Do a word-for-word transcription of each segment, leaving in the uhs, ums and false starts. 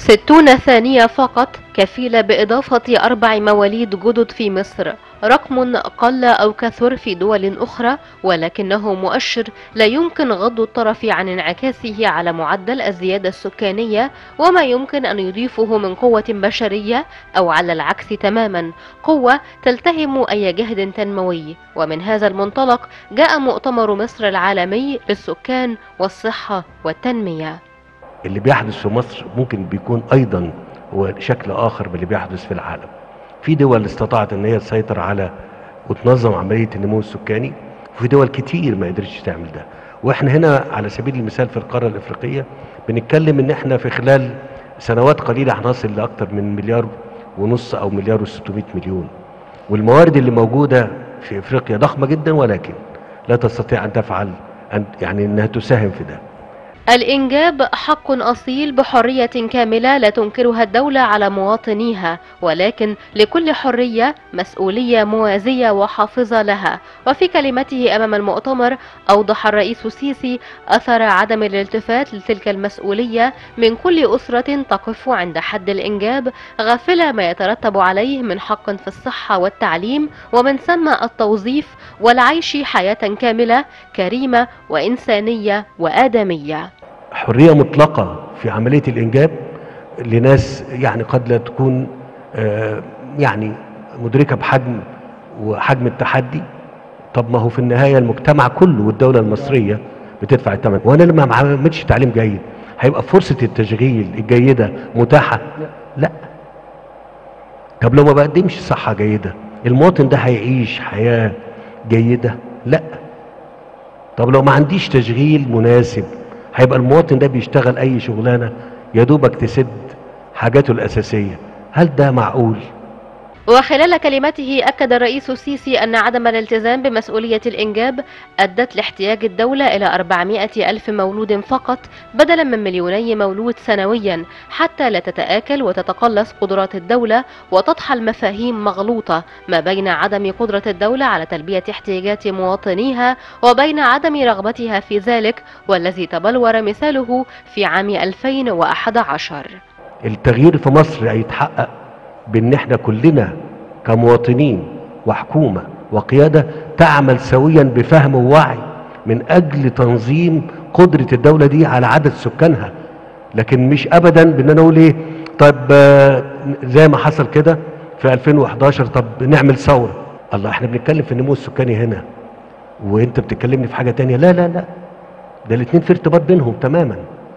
ستون ثانية فقط كفيلة بإضافة أربع مواليد جدد في مصر، رقم قل أو كثر في دول أخرى، ولكنه مؤشر لا يمكن غض الطرف عن انعكاسه على معدل الزيادة السكانية وما يمكن أن يضيفه من قوة بشرية، أو على العكس تماما قوة تلتهم أي جهد تنموي. ومن هذا المنطلق جاء مؤتمر مصر العالمي للسكان والصحة والتنمية. اللي بيحدث في مصر ممكن بيكون ايضا هو شكل اخر من اللي بيحدث في العالم. في دول استطاعت ان هي تسيطر على وتنظم عمليه النمو السكاني، وفي دول كتير ما قدرتش تعمل ده. واحنا هنا على سبيل المثال في القاره الافريقيه بنتكلم ان احنا في خلال سنوات قليله هنصل لاكثر من مليار ونص او مليار وستمائة مليون، والموارد اللي موجوده في افريقيا ضخمه جدا، ولكن لا تستطيع ان تفعل أن يعني انها تساهم في ده. الإنجاب حق أصيل بحرية كاملة لا تنكرها الدولة على مواطنيها، ولكن لكل حرية مسؤولية موازية وحافظة لها. وفي كلمته أمام المؤتمر أوضح الرئيس السيسي أثر عدم الالتفات لتلك المسؤولية من كل أسرة تقف عند حد الإنجاب، غافلة ما يترتب عليه من حق في الصحة والتعليم، ومن ثم التوظيف والعيش حياة كاملة كريمة وإنسانية وآدمية. حرية مطلقة في عملية الإنجاب لناس يعني قد لا تكون يعني مدركة بحجم وحجم التحدي. طب ما هو في النهاية المجتمع كله والدولة المصرية بتدفع الثمن، وأنا لما ما عملتش تعليم جيد هيبقى فرصة التشغيل الجيدة متاحة؟ لا. طب لو ما بقدمش صحة جيدة المواطن ده هيعيش حياة جيدة؟ لا. طب لو ما عنديش تشغيل مناسب هيبقى المواطن ده بيشتغل اي شغلانه يا دوبك تسد حاجاته الاساسيه؟ هل ده معقول؟ وخلال كلمته أكد الرئيس السيسي أن عدم الالتزام بمسؤولية الإنجاب أدت لاحتياج الدولة إلى أربعمائة ألف مولود فقط بدلا من مليوني مولود سنويا، حتى لا تتآكل وتتقلص قدرات الدولة وتضحى المفاهيم مغلوطة ما بين عدم قدرة الدولة على تلبية احتياجات مواطنيها وبين عدم رغبتها في ذلك، والذي تبلور مثاله في عام ألفين وأحد عشر. التغيير في مصر هيتحقق بان احنا كلنا كمواطنين وحكومة وقيادة تعمل سويا بفهم ووعي من اجل تنظيم قدرة الدولة دي على عدد سكانها، لكن مش ابدا بان انا اقول ايه طب زي ما حصل كده في ألفين وأحد عشر طب نعمل ثورة. الله، احنا بنتكلم في النمو السكاني هنا وانت بتكلمني في حاجة تانية. لا لا لا، ده الاتنين في ارتباط بينهم تماما،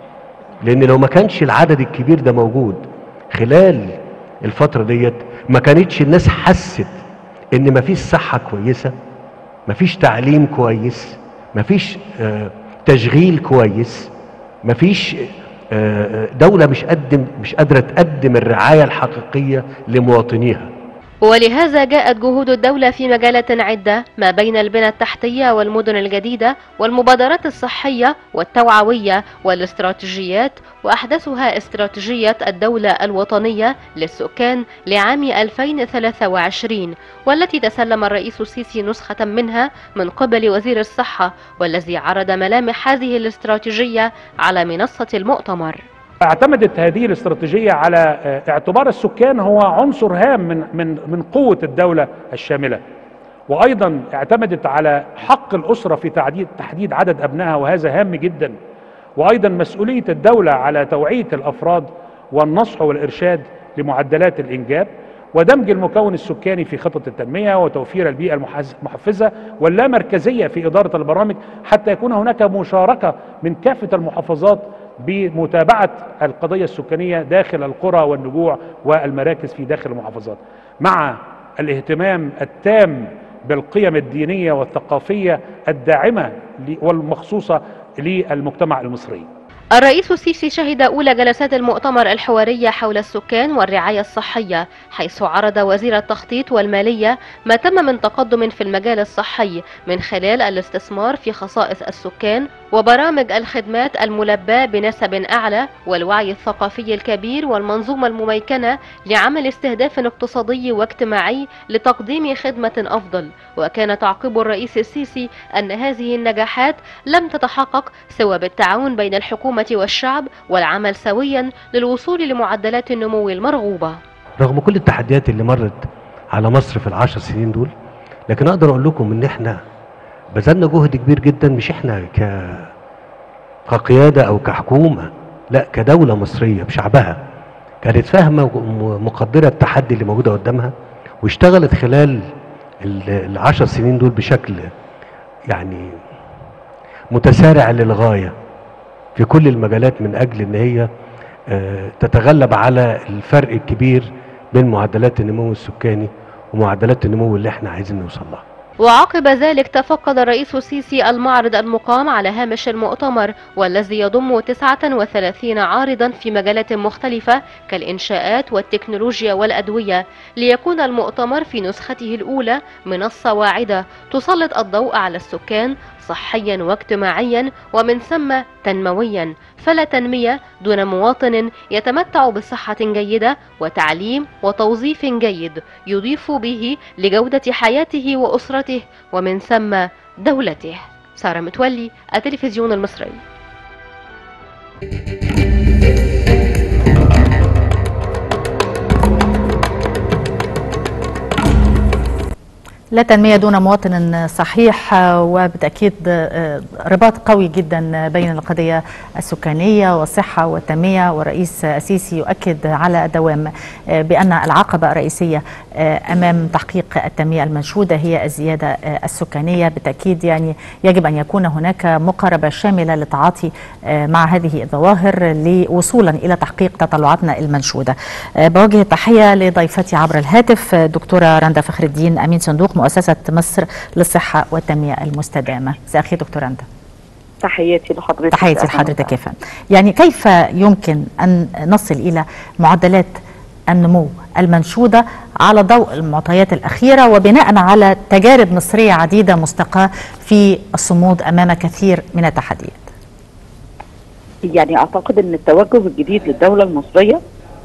لان لو ما كانش العدد الكبير ده موجود خلال الفترة ديت ما كانتش الناس حست ان مفيش صحة كويسة، مفيش تعليم كويس، مفيش آه تشغيل كويس، مفيش آه دولة مش قدم مش قادرة تقدم الرعاية الحقيقية لمواطنيها. ولهذا جاءت جهود الدولة في مجالات عدة ما بين البنى التحتية والمدن الجديدة والمبادرات الصحية والتوعوية والاستراتيجيات، وأحدثها استراتيجية الدولة الوطنية للسكان لعام ألفين وثلاثة وعشرين، والتي تسلم الرئيس السيسي نسخة منها من قبل وزير الصحة، والذي عرض ملامح هذه الاستراتيجية على منصة المؤتمر. اعتمدت هذه الاستراتيجية على اعتبار السكان هو عنصر هام من من من قوة الدولة الشاملة، وأيضا اعتمدت على حق الأسرة في تحديد تحديد عدد أبنائها، وهذا هام جدا، وأيضا مسؤولية الدولة على توعية الأفراد والنصح والإرشاد لمعدلات الإنجاب، ودمج المكون السكاني في خطط التنمية، وتوفير البيئة المحفزة واللامركزية في إدارة البرامج، حتى يكون هناك مشاركة من كافة المحافظات بمتابعة القضية السكانية داخل القرى والنجوع والمراكز في داخل المحافظات، مع الاهتمام التام بالقيم الدينية والثقافية الداعمة والمخصوصة للمجتمع المصري. الرئيس السيسي شهد أولى جلسات المؤتمر الحوارية حول السكان والرعاية الصحية، حيث عرض وزير التخطيط والمالية ما تم من تقدم في المجال الصحي من خلال الاستثمار في خصائص السكان وبرامج الخدمات الملباة بنسب أعلى والوعي الثقافي الكبير والمنظومة المميكنة لعمل استهداف اقتصادي واجتماعي لتقديم خدمة أفضل. وكان تعقيب الرئيس السيسي أن هذه النجاحات لم تتحقق سوى بالتعاون بين الحكومة الحكومة والشعب والعمل سويا للوصول لمعدلات النمو المرغوبة. رغم كل التحديات اللي مرت على مصر في العشر سنين دول، لكن اقدر اقول لكم ان احنا بذلنا جهد كبير جدا، مش احنا ك كقيادة او كحكومة، لا كدولة مصرية بشعبها كانت فاهمة ومقدرة التحدي اللي موجودة قدامها، واشتغلت خلال العشر سنين دول بشكل يعني متسارع للغاية في كل المجالات، من اجل ان هي تتغلب على الفرق الكبير بين معدلات النمو السكاني ومعدلات النمو اللي احنا عايزين نوصل لها. وعقب ذلك تفقد الرئيس السيسي المعرض المقام على هامش المؤتمر، والذي يضم تسعة وثلاثين عارضا في مجالات مختلفة كالإنشاءات والتكنولوجيا والأدوية، ليكون المؤتمر في نسخته الأولى منصة واعدة تسلط الضوء على السكان صحيا واجتماعيا ومن ثم تنمويا، فلا تنمية دون مواطن يتمتع بصحة جيدة وتعليم وتوظيف جيد يضيف به لجودة حياته وأسرته ومن ثم دولته. سارة متولي، التلفزيون المصري. لا تنمية دون مواطن صحيح، وبالتأكيد رباط قوي جدا بين القضية السكانية والصحة والتنمية، والرئيس السيسي يؤكد على الدوام بأن العقبة الرئيسية أمام تحقيق التنمية المنشودة هي الزيادة السكانية. بالتأكيد يعني يجب أن يكون هناك مقاربة شاملة للتعاطي مع هذه الظواهر لوصولا إلى تحقيق تطلعاتنا المنشودة. بوجه التحية لضيفتي عبر الهاتف دكتورة رندا فخر الدين، أمين صندوق مؤسسة مصر للصحة والتنمية المستدامة. مساء الخير دكتور رندا. تحياتي لحضرتك. تحياتي لحضرتك يا فندم. يعني كيف يمكن أن نصل إلى معدلات النمو المنشودة على ضوء المعطيات الأخيرة وبناء على تجارب مصرية عديدة مستقاة في الصمود أمام كثير من التحديات؟ يعني أعتقد أن التوجه الجديد للدولة المصرية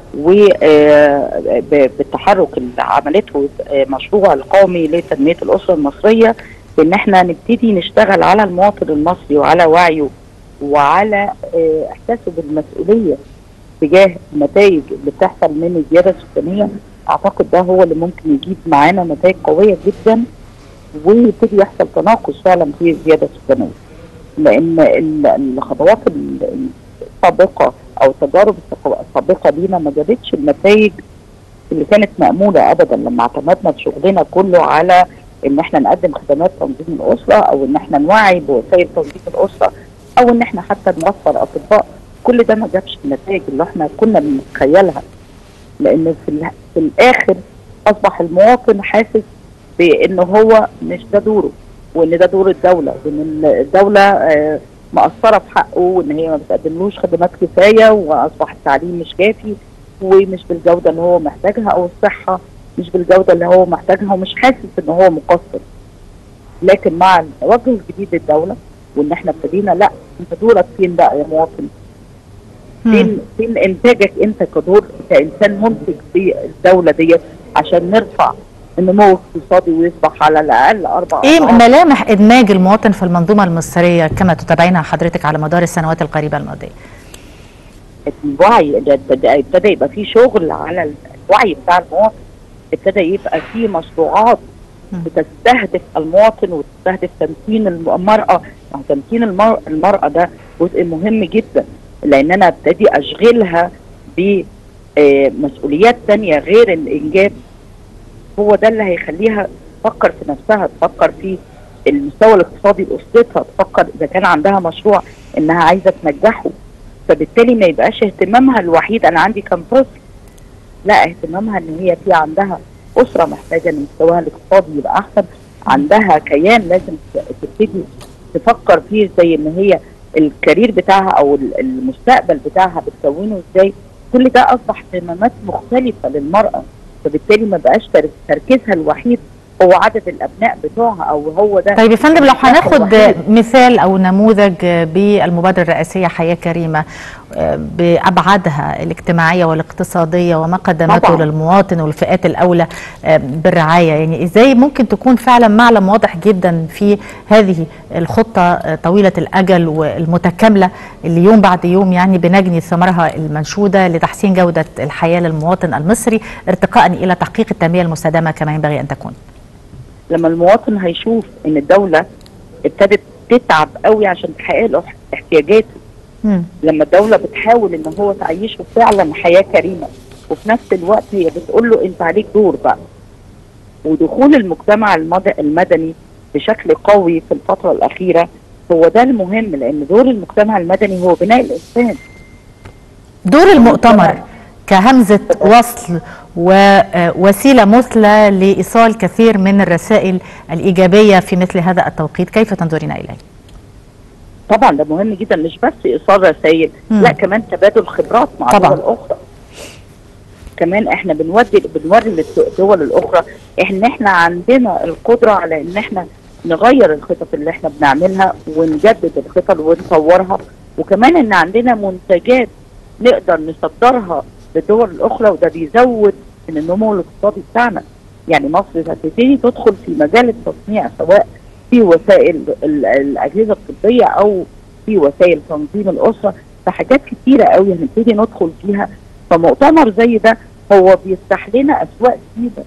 وبالتحرك اللي عملته مشروع القومي لتنمية الأسرة المصرية، بأن احنا نبتدي نشتغل على المواطن المصري وعلى وعيه وعلى إحساسه بالمسؤولية تجاه النتائج اللي بتحصل من الزيادة السكانية. أعتقد ده هو اللي ممكن يجيب معانا نتائج قوية جدا، ويبتدي يحصل تناقص فعلا في الزيادة السكانية، لأن الخطوات السابقة أو التجارب السابقة لينا ما جابتش النتائج اللي كانت مأمولة أبدا، لما اعتمدنا في شغلنا كله على إن احنا نقدم خدمات تنظيم الأسرة، أو إن احنا نوعي بوسائل تنظيم الأسرة، أو إن احنا حتى نوفر أطباء. كل ده ما جابش النتائج اللي احنا كنا بنتخيلها، لأن في, في الآخر أصبح المواطن حاسس بإنه هو مش ده دوره، وإن ده دور الدولة، وإن الدولة آه مقصرة في حقه، وإن هي ما بتقدملوش خدمات كفاية، وأصبح التعليم مش كافي ومش بالجودة اللي هو محتاجها، أو الصحة مش بالجودة اللي هو محتاجها، ومش حاسس إن هو مقصر. لكن مع التوجه الجديد للدولة وإن إحنا ابتدينا، لا أنت دورك فين بقى يا مواطن؟ فين فين إنتاجك أنت كدور كإنسان منتج في الدولة ديت، عشان نرفع النمو الاقتصادي ويصبح على الاقل اربع ايه ملامح ادماج المواطن في المنظومه المصريه كما تتابعينها حضرتك على مدار السنوات القريبه الماضيه؟ الوعي ابتدى يبقى فيه شغل على الوعي بتاع المواطن، ابتدى يبقى فيه مشروعات بتستهدف المواطن وتستهدف تمكين المراه. تمكين المراه ده جزء مهم جدا، لان انا ابتدي اشغلها بمسؤوليات ثانيه غير الانجاب. هو ده اللي هيخليها تفكر في نفسها، تفكر في المستوى الاقتصادي لأسرتها، تفكر إذا كان عندها مشروع إنها عايزة تنجحه. فبالتالي ما يبقاش اهتمامها الوحيد أنا عندي كم طفل، لا، اهتمامها إن هي في عندها أسرة محتاجة إن مستواها الاقتصادي يبقى أحسن، عندها كيان لازم تبتدي تفكر فيه، زي إن هي الكارير بتاعها أو المستقبل بتاعها بتكونه إزاي. كل ده أصبح اهتمامات مختلفة للمرأة، فبالتالي ما بقاش تركيزها الوحيد هو عدد الابناء بتوعها او هو ده. طيب يا فندم، لو هناخد مثال او نموذج بالمبادره الرئاسيه حياه كريمه بابعادها الاجتماعيه والاقتصاديه وما قدمته طبعا للمواطن والفئات الاولى بالرعايه، يعني ازاي ممكن تكون فعلا معلم واضح جدا في هذه الخطه طويله الاجل والمتكامله اللي يوم بعد يوم يعني بنجني ثمارها المنشوده لتحسين جوده الحياه للمواطن المصري ارتقاء الى تحقيق التنميه المستدامه كما ينبغي ان تكون؟ لما المواطن هيشوف ان الدولة ابتدت تتعب قوي عشان تحقق احتياجاته، مم. لما الدولة بتحاول ان هو تعيشه فعلا حياة كريمة، وفي نفس الوقت هي بتقول له انت عليك دور بقى. ودخول المجتمع المدني بشكل قوي في الفترة الأخيرة هو ده المهم، لأن دور المجتمع المدني هو بناء الإنسان. دور المؤتمر كهمزة وصل ووسيلة مثلى لإيصال كثير من الرسائل الإيجابية في مثل هذا التوقيت، كيف تنظرين إليه؟ طبعا ده مهم جدا، مش بس إيصال رسائل، لا كمان تبادل خبرات مع الدول الأخرى. كمان احنا بنودي بنوري للدول الأخرى إن احنا عندنا القدرة على إن احنا نغير الخطط اللي احنا بنعملها ونجدد الخطط ونطورها، وكمان إن عندنا منتجات نقدر نصدرها للدول الأخرى، وده بيزود من النمو الاقتصادي بتاعنا. يعني مصر هتبتدي تدخل في مجال التصنيع، سواء في وسائل الأجهزة الطبية أو في وسائل تنظيم الأسرة، فحاجات كتيرة قوي هنبتدي ندخل فيها. فمؤتمر زي ده هو بيفتح لنا أسواق جديدة.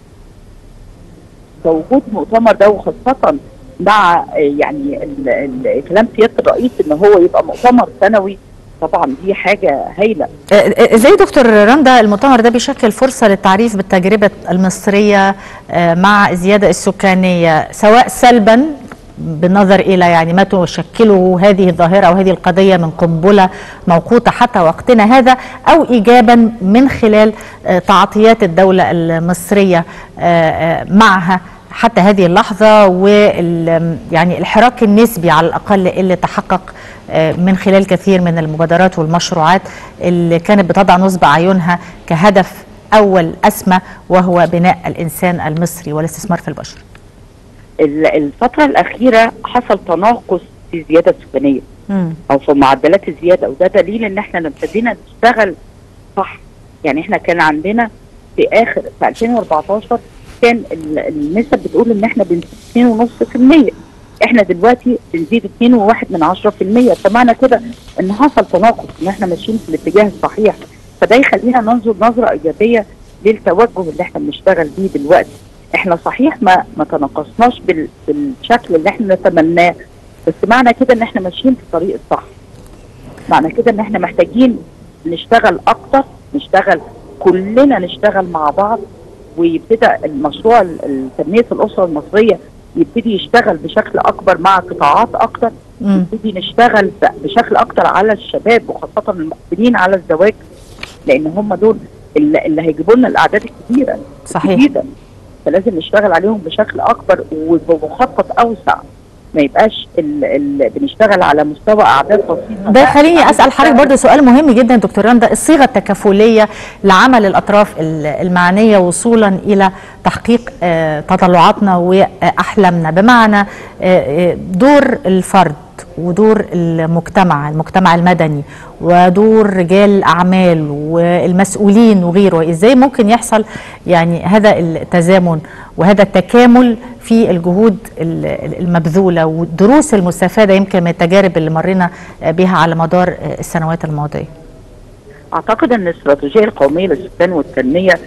فوجود مؤتمر ده وخاصة مع يعني كلام سيادة الرئيس إن هو يبقى مؤتمر سنوي، طبعا دي حاجة هايلة. ازاي دكتور رندا المؤتمر ده بيشكل فرصة للتعريف بالتجربة المصرية مع الزيادة السكانية، سواء سلبا بالنظر إلى يعني ما تشكله هذه الظاهرة أو هذه القضية من قنبلة موقوتة حتى وقتنا هذا، أو إيجابا من خلال تعاطيات الدولة المصرية معها حتى هذه اللحظة، وال يعني الحراك النسبي على الأقل اللي تحقق من خلال كثير من المبادرات والمشروعات اللي كانت بتضع نصب أعينها كهدف أول أسمى، وهو بناء الإنسان المصري والاستثمار في البشر. الفترة الأخيرة حصل تناقص في الزيادة السكانية أو في معدلات الزيادة، وده دليل إن احنا ابتدينا نشتغل صح. يعني احنا كان عندنا في آخر في ألفين وأربعتاشر كان النسب بتقول إن احنا بنزيد اثنين فاصلة خمسة بالمية، احنا دلوقتي بنزيد اثنين فاصلة واحد من عشرة بالمية، فمعنى كده إن حصل تناقص، إن احنا ماشيين في الاتجاه الصحيح. فده يخلينا ننظر نظرة إيجابية للتوجه اللي احنا بنشتغل بيه دلوقتي. احنا صحيح ما ما تناقصناش بال... بالشكل اللي احنا نتمناه، بس معنى كده ان احنا ماشيين في الطريق الصح. معنى كده ان احنا محتاجين نشتغل اكتر، نشتغل كلنا نشتغل مع بعض، ويبتدى المشروع تنمية الأسرة المصرية يبتدي يشتغل بشكل اكبر مع قطاعات اكتر، يبتدي نشتغل بشكل اكتر على الشباب وخاصة المقبلين على الزواج، لان هم دول اللي, اللي هيجيبوا لنا الاعداد الكبيرة صحيح الجديدة. فلازم نشتغل عليهم بشكل اكبر وبمخطط اوسع، ما يبقاش ال ال بنشتغل على مستوى اعداد بسيطه. ده خليني اسال حضرتك برضه سؤال مهم جدا دكتور رندا، الصيغه التكافليه لعمل الاطراف المعنيه وصولا الى تحقيق تطلعاتنا واحلامنا، بمعنى دور الفرد ودور المجتمع المجتمع المدني ودور رجال الأعمال والمسؤولين وغيره، إزاي ممكن يحصل يعني هذا التزامن وهذا التكامل في الجهود المبذولة والدروس المستفادة يمكن من التجارب اللي مرينا بها على مدار السنوات الماضية؟ أعتقد أن الاستراتيجية القومية للسكان والتنمية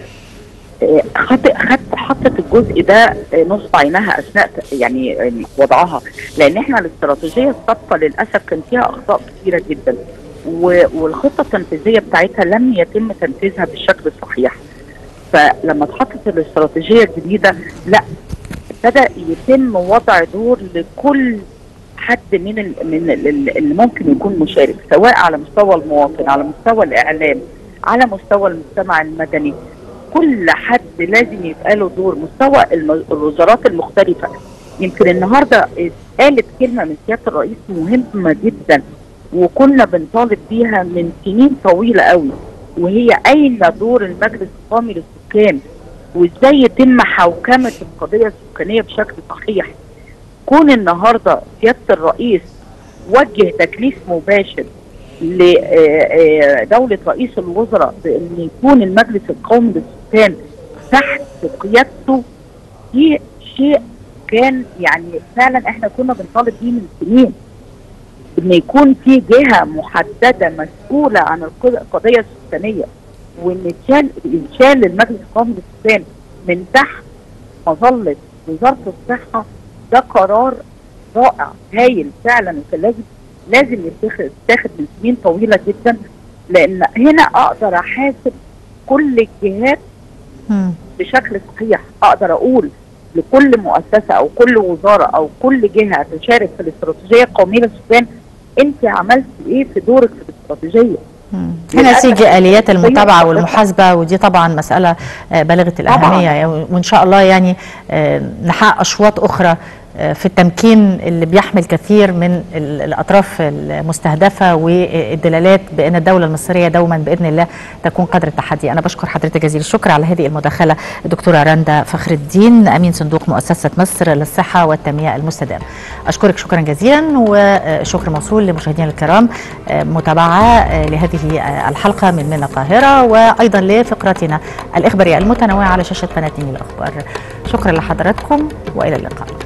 خدت حطت الجزء ده نصب عينها اثناء يعني وضعها، لان احنا الاستراتيجيه السابقه للاسف كان فيها اخطاء كثيره جدا، والخطه التنفيذيه بتاعتها لم يتم تنفيذها بالشكل الصحيح. فلما اتحطت الاستراتيجيه الجديده لا ابتدى يتم وضع دور لكل حد من ال من ال اللي ممكن يكون مشارك، سواء على مستوى المواطن، على مستوى الاعلام، على مستوى المجتمع المدني. كل حد لازم يبقى له دور، مستوى الوزارات المختلفة. يمكن النهاردة قالت كلمة من سيادة الرئيس مهمة جدا وكنا بنطالب بيها من سنين طويلة قوي، وهي أين دور المجلس القومي للسكان وازاي يتم حوكمه القضيه السكانيه بشكل صحيح. كون النهارده سياده الرئيس وجه تكليف مباشر لدوله رئيس الوزراء بان يكون المجلس القومي للسكان تحت قيادته، دي شيء كان يعني فعلا احنا كنا بنطالب بيه من سنين، ان يكون في جهه محدده مسؤوله عن القضيه السكانيه، وان يتشال يتشال المجلس القومي للسكان من تحت مظله وزاره الصحه. ده قرار رائع هايل فعلا، وكان لازم لازم يتاخد يتاخد من سنين طويله جدا، لان هنا اقدر احاسب كل الجهات بشكل صحيح. اقدر اقول لكل مؤسسه او كل وزاره او كل جهه تشارك في الاستراتيجيه القوميه للسكان، انت عملت ايه في دورك في الاستراتيجيه. هنا تيجي اليات المتابعه والمحاسبه، ودي طبعا مساله بالغه الاهميه طبعاً. وان شاء الله يعني نحقق اشواط اخرى في التمكين اللي بيحمل كثير من الأطراف المستهدفة، والدلالات بأن الدولة المصرية دوما بإذن الله تكون قدر التحدي. أنا بشكر حضرتك جزيل الشكر على هذه المداخلة الدكتورة رندا فخر الدين، أمين صندوق مؤسسة مصر للصحة والتنمية المستدامة. أشكرك شكرا جزيلا، وشكر موصول لمشاهدينا الكرام متابعة لهذه الحلقة من من القاهرة، وأيضا لفقرتنا الإخبارية المتنوعة على شاشة قناة الأخبار. شكرا لحضراتكم وإلى اللقاء.